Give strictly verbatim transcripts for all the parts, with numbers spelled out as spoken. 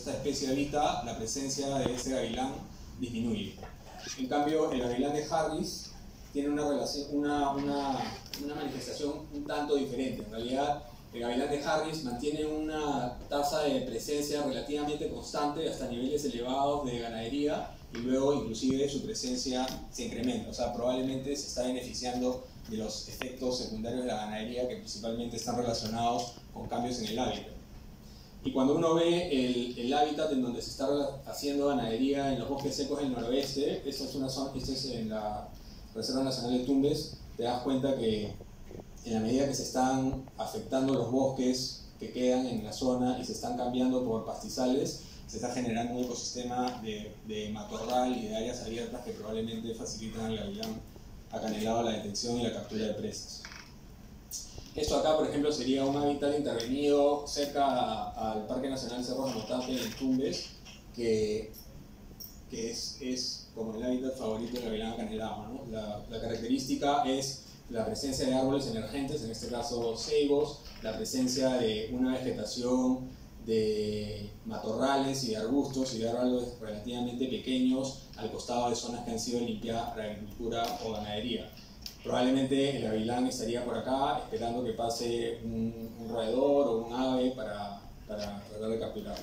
esta especie habita, la presencia de este gavilán disminuye. En cambio, el gavilán de Harris tiene una, relación, una, una, una manifestación un tanto diferente. En realidad, el gavilán de Harris mantiene una tasa de presencia relativamente constante hasta niveles elevados de ganadería, y luego inclusive su presencia se incrementa. O sea, probablemente se está beneficiando de los efectos secundarios de la ganadería, que principalmente están relacionados con cambios en el hábitat. Y cuando uno ve el, el hábitat en donde se está haciendo ganadería en los bosques secos del noroeste, esta es una zona, esta es en la Reserva Nacional de Tumbes, te das cuenta que en la medida que se están afectando los bosques que quedan en la zona y se están cambiando por pastizales, se está generando un ecosistema de, de matorral y de áreas abiertas que probablemente facilitan al gavilán acanelado la detección y la captura de presas. Esto acá, por ejemplo, sería un hábitat intervenido cerca al Parque Nacional Cerros de Motape en Tumbes, que, que es, es como el hábitat favorito del gavilán acanelado, ¿no? La, la característica es la presencia de árboles emergentes, en este caso ceibos, la presencia de una vegetación de matorrales y de arbustos y de árboles relativamente pequeños al costado de zonas que han sido limpiadas para agricultura o ganadería. Probablemente el gavilán estaría por acá esperando que pase un, un roedor o un ave para, para tratar de capturarlo.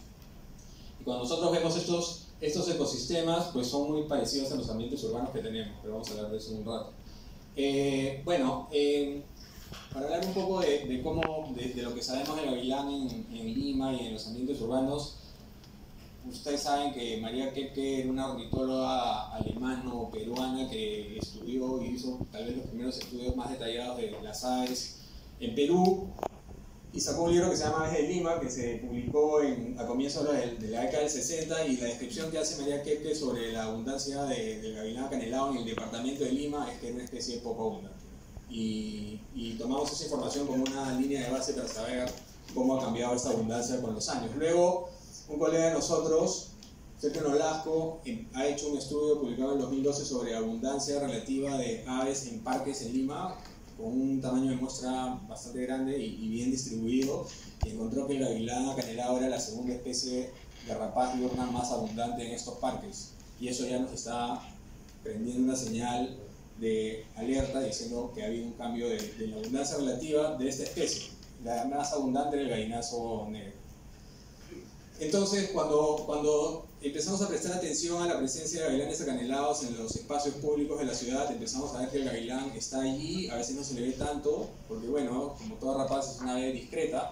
Y cuando nosotros vemos estos, estos ecosistemas, pues son muy parecidos a los ambientes urbanos que tenemos, pero vamos a hablar de eso en un rato. Eh, bueno, eh, para hablar un poco de, de, cómo, de, de lo que sabemos del gavilán en, en Lima y en los ambientes urbanos, ustedes saben que María Koepke era una ornitóloga alemano-peruana que estudió y hizo tal vez los primeros estudios más detallados de las aves en Perú, y sacó un libro que se llama Aves de Lima, que se publicó en, a comienzos de, de la década del sesenta, y la descripción que hace María Koepke sobre la abundancia de, del gavilán acanelado en el departamento de Lima es que es una especie poco abundante. Y, y tomamos esa información como una línea de base para saber cómo ha cambiado esta abundancia con los años. Luego, un colega de nosotros, Sergio Nolasco, ha hecho un estudio publicado en dos mil doce sobre abundancia relativa de aves en parques en Lima, con un tamaño de muestra bastante grande y, y bien distribuido, y encontró que el gavilán acanelado era la segunda especie de rapaz diurna más abundante en estos parques. Y eso ya nos está prendiendo una señal de alerta diciendo que ha habido un cambio de, de la abundancia relativa de esta especie. La más abundante era el gallinazo negro. Entonces, cuando, cuando empezamos a prestar atención a la presencia de gavilanes acanelados en los espacios públicos de la ciudad, empezamos a ver que el gavilán está allí, a veces no se le ve tanto, porque bueno, como toda rapaz es una ave discreta,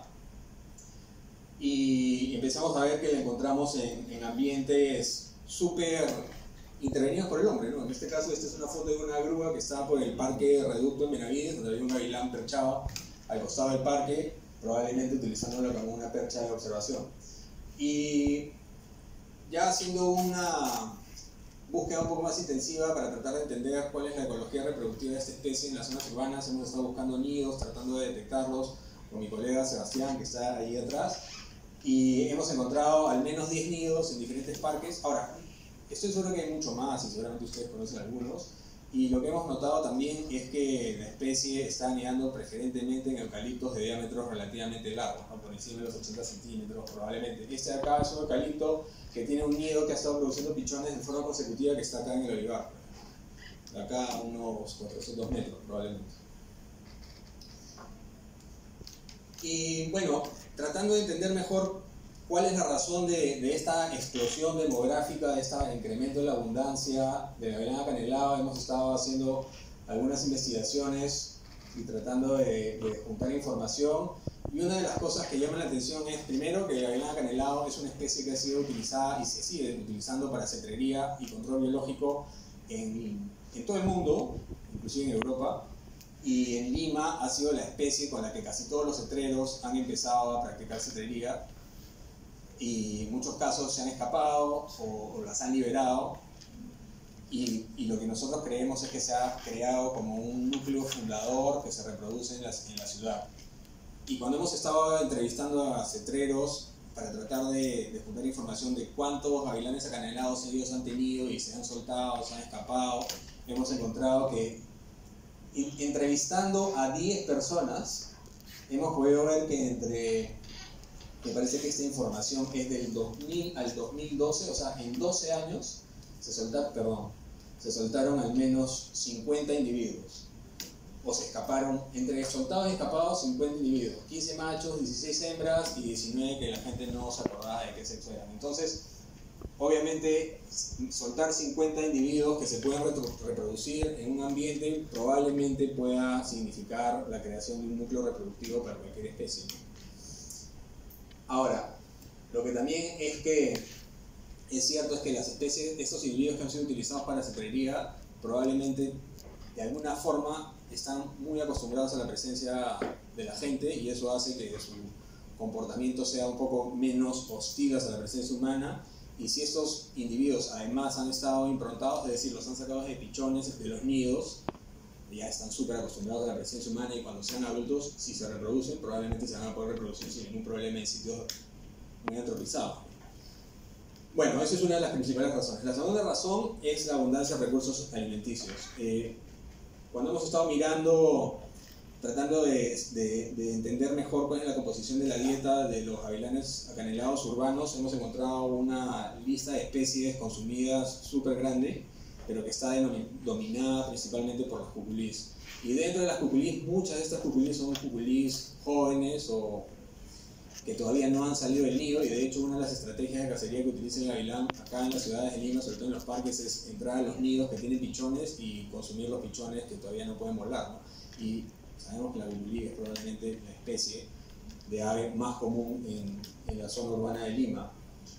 y empezamos a ver que la encontramos en, en ambientes súper intervenidos por el hombre, ¿no? En este caso, esta es una foto de una grúa que está por el parque Reducto en Benavides, donde había un gavilán perchado al costado del parque, probablemente utilizándolo como una percha de observación. Y ya haciendo una búsqueda un poco más intensiva para tratar de entender cuál es la ecología reproductiva de esta especie en las zonas urbanas, hemos estado buscando nidos, tratando de detectarlos con mi colega Sebastián, que está ahí atrás, y hemos encontrado al menos diez nidos en diferentes parques. Ahora, estoy seguro que hay mucho más y seguramente ustedes conocen algunos, y lo que hemos notado también es que la especie está anidando preferentemente en eucaliptos de diámetros relativamente largos, ¿no? Por encima de los ochenta centímetros probablemente. Este de acá es un eucalipto que tiene un nido que ha estado produciendo pichones de forma consecutiva, que está acá en el olivar, de acá a unos cuatrocientos metros probablemente. Y bueno, tratando de entender mejor cuál es la razón de, de esta explosión demográfica, de este incremento de la abundancia de la gavilán acanelado, hemos estado haciendo algunas investigaciones y tratando de, de juntar información. Y una de las cosas que llama la atención es, primero, que el gavilán acanelado es una especie que ha sido utilizada y se sigue utilizando para cetrería y control biológico en, en todo el mundo, inclusive en Europa. Y en Lima ha sido la especie con la que casi todos los cetreros han empezado a practicar cetrería, y en muchos casos se han escapado o, o las han liberado, y, y lo que nosotros creemos es que se ha creado como un núcleo fundador que se reproduce en la, en la ciudad. Y cuando hemos estado entrevistando a cetreros para tratar de, de juntar información de cuántos gavilanes acanelados ellos han tenido y se han soltado, se han escapado, hemos encontrado que entrevistando a diez personas hemos podido ver que entre Me parece que esta información es del dos mil al dos mil doce, o sea, en doce años se soltaron, perdón, se soltaron al menos cincuenta individuos. O se escaparon, entre soltados y escapados, cincuenta individuos, quince machos, dieciséis hembras y diecinueve que la gente no se acordaba de qué sexo eran. Entonces, obviamente, soltar cincuenta individuos que se pueden reproducir en un ambiente probablemente pueda significar la creación de un núcleo reproductivo para cualquier especie. Ahora, lo que también es que es cierto es que las especies, estos individuos que han sido utilizados para la cetrería, probablemente de alguna forma están muy acostumbrados a la presencia de la gente y eso hace que su comportamiento sea un poco menos hostil a la presencia humana. Y si estos individuos además han estado improntados, es decir, los han sacado de pichones, de los nidos, ya están súper acostumbrados a la presencia humana y cuando sean adultos, si se reproducen, probablemente se van a poder reproducir sin ningún problema en sitios muy antropizados. Bueno, esa es una de las principales razones. La segunda razón es la abundancia de recursos alimenticios. Eh, cuando hemos estado mirando, tratando de, de, de entender mejor cuál es la composición de la dieta de los gavilanes acanelados urbanos, hemos encontrado una lista de especies consumidas súper grande, pero que está dominada principalmente por las cuculís. Y dentro de las cuculís, muchas de estas cuculís son cuculís jóvenes o que todavía no han salido del nido, y de hecho una de las estrategias de cacería que utiliza el gavilán acá en las ciudades de Lima, sobre todo en los parques, es entrar a los nidos que tienen pichones y consumir los pichones que todavía no pueden volar, ¿no? Y sabemos que la cuculí es probablemente la especie de ave más común en, en la zona urbana de Lima.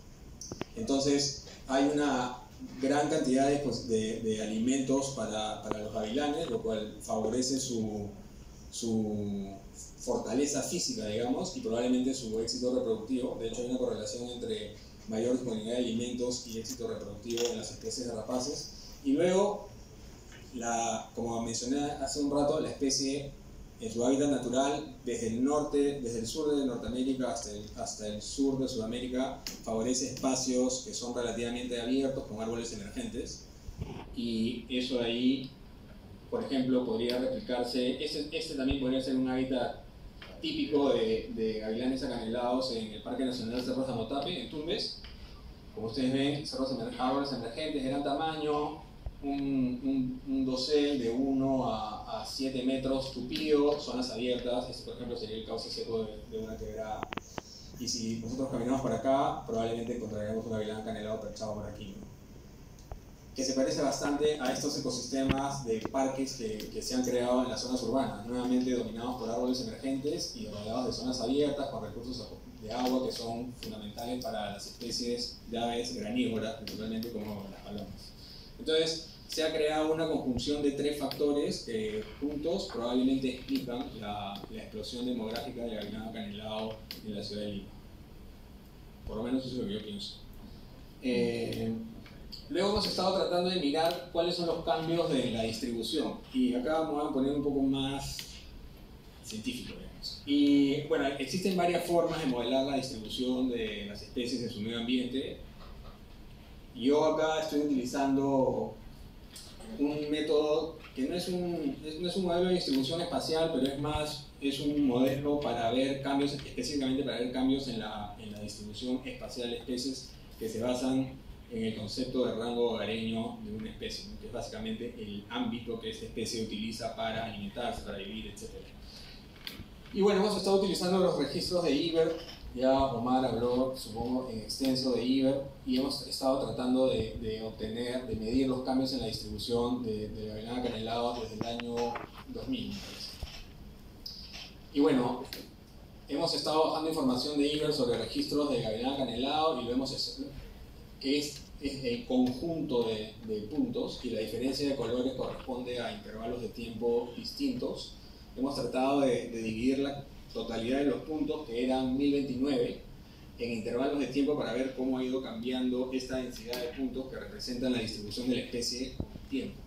Entonces hay una gran cantidad de, de, de alimentos para, para los gavilanes, lo cual favorece su, su fortaleza física, digamos, y probablemente su éxito reproductivo. De hecho, hay una correlación entre mayor disponibilidad de alimentos y éxito reproductivo en las especies de rapaces. Y luego, la, como mencioné hace un rato, la especie en su hábitat natural, desde el norte, desde el sur de Norteamérica hasta el, hasta el sur de Sudamérica, favorece espacios que son relativamente abiertos con árboles emergentes, y eso ahí, por ejemplo, podría replicarse. Este, este también podría ser un hábitat típico de, de gavilanes acanelados en el Parque Nacional Cerros de Amotape, en Tumbes. Como ustedes ven, cerros emer, árboles emergentes de gran tamaño, un, un, un dosel de uno a siete metros tupido, zonas abiertas. Este, por ejemplo, sería el cauce seco de, de una quebrada. Y si nosotros caminamos por acá, probablemente encontraremos un gavilán acanelado perchado por aquí, ¿no? Que se parece bastante a estos ecosistemas de parques que, que se han creado en las zonas urbanas, nuevamente dominados por árboles emergentes y rodeados de zonas abiertas con recursos de agua que son fundamentales para las especies de aves granívoras, principalmente como las palomas. Entonces, se ha creado una conjunción de tres factores que juntos probablemente explican la, la explosión demográfica del gavilán acanelado en la ciudad de Lima. Por lo menos eso es lo que yo pienso. Eh, Luego hemos estado tratando de mirar cuáles son los cambios de la distribución, y acá me voy a poner un poco más científico, digamos. Y bueno, existen varias formas de modelar la distribución de las especies en su medio ambiente. Yo acá estoy utilizando un método que no es un, no es un modelo de distribución espacial, pero es más, es un modelo para ver cambios, específicamente para ver cambios en la, en la distribución espacial de especies que se basan en el concepto de rango hogareño de una especie, ¿no? Que es básicamente el ámbito que esta especie utiliza para alimentarse, para vivir, etcétera. Y bueno, hemos estado utilizando los registros de I B E R, ya Omar habló, supongo, en extenso de I B E R, y hemos estado tratando de, de obtener, de medir los cambios en la distribución de, de gavilán acanelado desde el año dos mil, me parece. Y bueno, hemos estado bajando información de I B E R sobre registros de gavilán acanelado y lo hemos que es, es el conjunto de, de puntos, y la diferencia de colores corresponde a intervalos de tiempo distintos. Hemos tratado de, de dividir la totalidad de los puntos, que eran mil veintinueve, en intervalos de tiempo para ver cómo ha ido cambiando esta densidad de puntos que representan la distribución de la especie con el tiempo.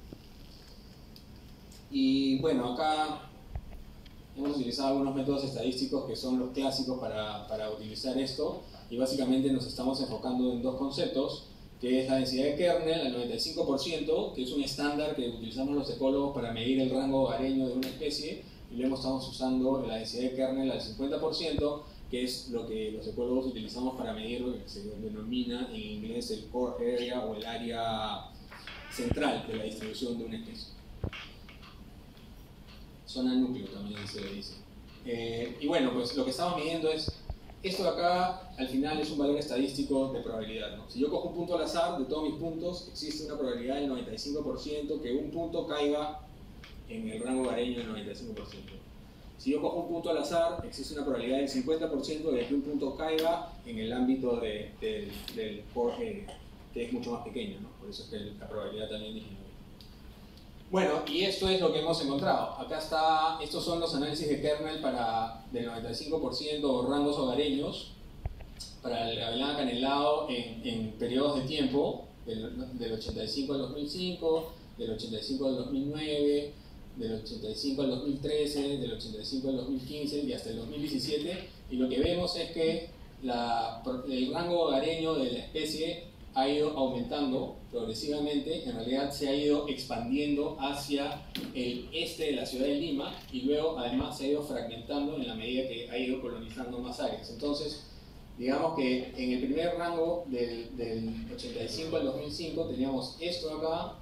Y bueno, acá hemos utilizado algunos métodos estadísticos que son los clásicos para, para utilizar esto, y básicamente nos estamos enfocando en dos conceptos, que es la densidad de kernel al noventa y cinco por ciento, que es un estándar que utilizamos los ecólogos para medir el rango hogareño de una especie, y luego estamos usando la densidad de kernel al cincuenta por ciento, que es lo que los ecólogos utilizamos para medir lo que se denomina en inglés el core area o el área central de la distribución de una especie. Zona núcleo también se le dice. Eh, y bueno, pues lo que estamos midiendo es, esto de acá al final es un valor estadístico de probabilidad, ¿no? Si yo cojo un punto al azar de todos mis puntos, existe una probabilidad del noventa y cinco por ciento que un punto caiga en el rango hogareño del noventa y cinco por ciento. Si yo cojo un punto al azar, existe una probabilidad del cincuenta por ciento de que un punto caiga en el ámbito de, de, del core area, que es mucho más pequeño, ¿no? Por eso es que la probabilidad también disminuye. Bueno, y esto es lo que hemos encontrado. Acá está, estos son los análisis de kernel para del noventa y cinco por ciento rangos hogareños para el gavilán acanelado en, en periodos de tiempo, del, del ochenta y cinco al dos mil cinco, del ochenta y cinco al dos mil nueve, del ochenta y cinco al dos mil trece, del ochenta y cinco al dos mil quince y hasta el dos mil diecisiete, y lo que vemos es que la, el rango hogareño de la especie ha ido aumentando progresivamente, en realidad se ha ido expandiendo hacia el este de la ciudad de Lima y luego además se ha ido fragmentando en la medida que ha ido colonizando más áreas. Entonces, digamos que en el primer rango del, del ochenta y cinco al dos mil cinco teníamos esto acá,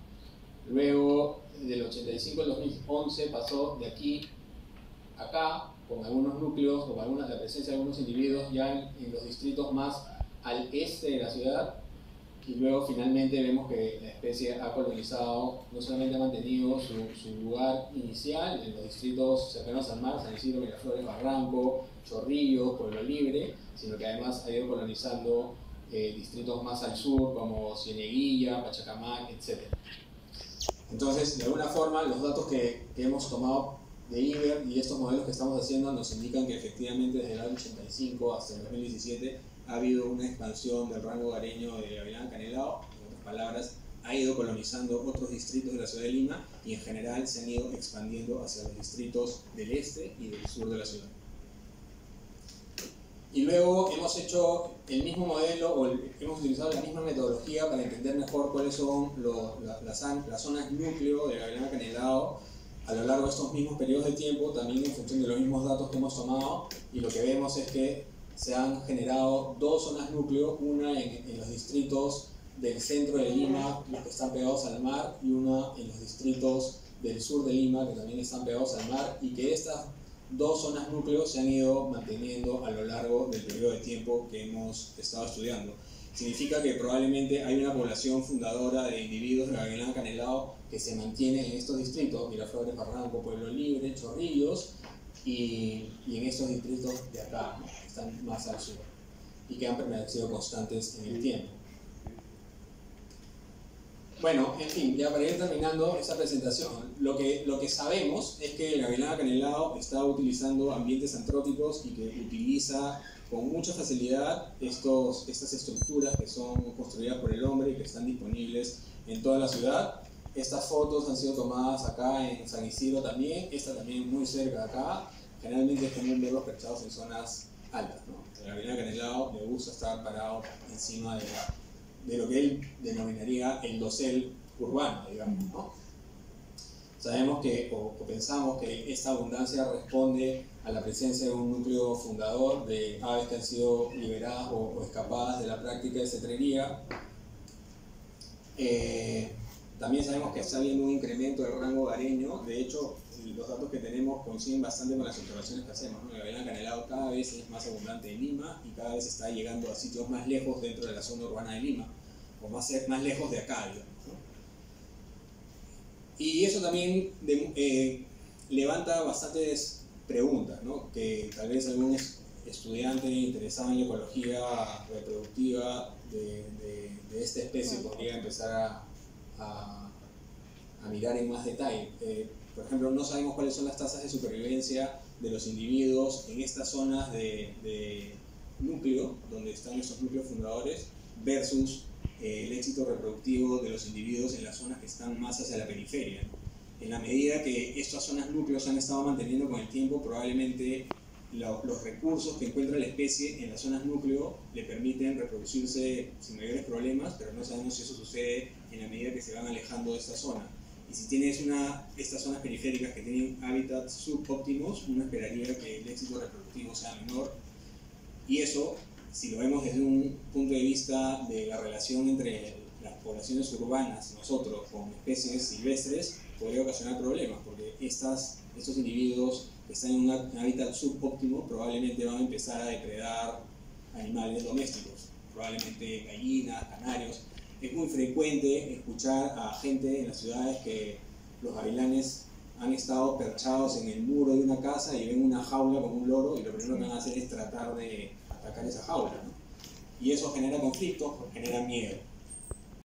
luego del ochenta y cinco al dos mil once pasó de aquí a acá, con algunos núcleos o con alguna, la presencia de algunos individuos ya en, en los distritos más al este de la ciudad. Y luego finalmente vemos que la especie ha colonizado, no solamente ha mantenido su, su lugar inicial en los distritos cercanos al mar, San Isidro, Miraflores, Barranco, Chorrillos, Pueblo Libre, sino que además ha ido colonizando eh, distritos más al sur como Cieneguilla, Pachacamac, etcétera. Entonces, de alguna forma, los datos que, que hemos tomado de I B E R y estos modelos que estamos haciendo nos indican que efectivamente desde el año ochenta y cinco hasta el dos mil diecisiete ha habido una expansión del rango hogareño de gavilán acanelado. En otras palabras, ha ido colonizando otros distritos de la ciudad de Lima y en general se han ido expandiendo hacia los distritos del este y del sur de la ciudad. Y luego hemos hecho el mismo modelo, o el, hemos utilizado la misma metodología para entender mejor cuáles son lo, la, las, las zonas núcleo de gavilán acanelado a lo largo de estos mismos periodos de tiempo, también en función de los mismos datos que hemos tomado, y lo que vemos es que se han generado dos zonas núcleo, una en, en los distritos del centro de Lima, los que están pegados al mar, y una en los distritos del sur de Lima, que también están pegados al mar, y que estas dos zonas núcleo se han ido manteniendo a lo largo del periodo de tiempo que hemos estado estudiando. Significa que probablemente hay una población fundadora de individuos de gavilán acanelado que se mantiene en estos distritos, Miraflores, Barranco, Pueblo Libre, Chorrillos, y, y en estos distritos de acá, ¿no? Que están más al sur, y que han permanecido constantes en el tiempo. Bueno, en fin, ya para ir terminando esta presentación, lo que, lo que sabemos es que el gavilán acanelado está utilizando ambientes antrópicos y que utiliza con mucha facilidad estos, estas estructuras que son construidas por el hombre y que están disponibles en toda la ciudad. Estas fotos han sido tomadas acá en San Isidro también, esta también muy cerca de acá. Generalmente es común verlos perchados en zonas altas, ¿no? El gavilán acanelado le gusta estar parado encima de, de lo que él denominaría el dosel urbano, digamos, ¿no? Sabemos que, o, o pensamos que esta abundancia responde a la presencia de un núcleo fundador de aves que han sido liberadas o, o escapadas de la práctica de cetrería. Eh, también sabemos que está habiendo un incremento del rango hogareño. De hecho, los datos que tenemos coinciden bastante con las observaciones que hacemos, ¿no? El gavilán acanelado cada vez es más abundante en Lima y cada vez está llegando a sitios más lejos dentro de la zona urbana de Lima, o más, más lejos de acá, digamos, ¿no? Y eso también de, eh, levanta bastantes preguntas, ¿no? Que tal vez algún estudiante interesado en la ecología reproductiva de, de, de esta especie podría empezar a, a, a mirar en más detalle. Eh, por ejemplo, no sabemos cuáles son las tasas de supervivencia de los individuos en estas zonas de, de núcleo, donde están esos núcleos fundadores, versus eh, el éxito reproductivo de los individuos en las zonas que están más hacia la periferia, ¿no? En la medida que estas zonas núcleos se han estado manteniendo con el tiempo, probablemente lo, los recursos que encuentra la especie en las zonas núcleo le permiten reproducirse sin mayores problemas, pero no sabemos si eso sucede en la medida que se van alejando de esta zona. Y si tienes una, estas zonas periféricas que tienen hábitats subóptimos, uno esperaría que el éxito reproductivo sea menor. Y eso, si lo vemos desde un punto de vista de la relación entre las poblaciones urbanas, nosotros, con especies silvestres, podría ocasionar problemas, porque estas, estos individuos que están en una- un hábitat subóptimo probablemente van a empezar a depredar animales domésticos, probablemente gallinas, canarios. Es muy frecuente escuchar a gente en las ciudades que los gavilanes han estado perchados en el muro de una casa y ven una jaula con un loro y lo primero que van a hacer es tratar de atacar esa jaula, ¿no? Y eso genera conflictos, genera miedo.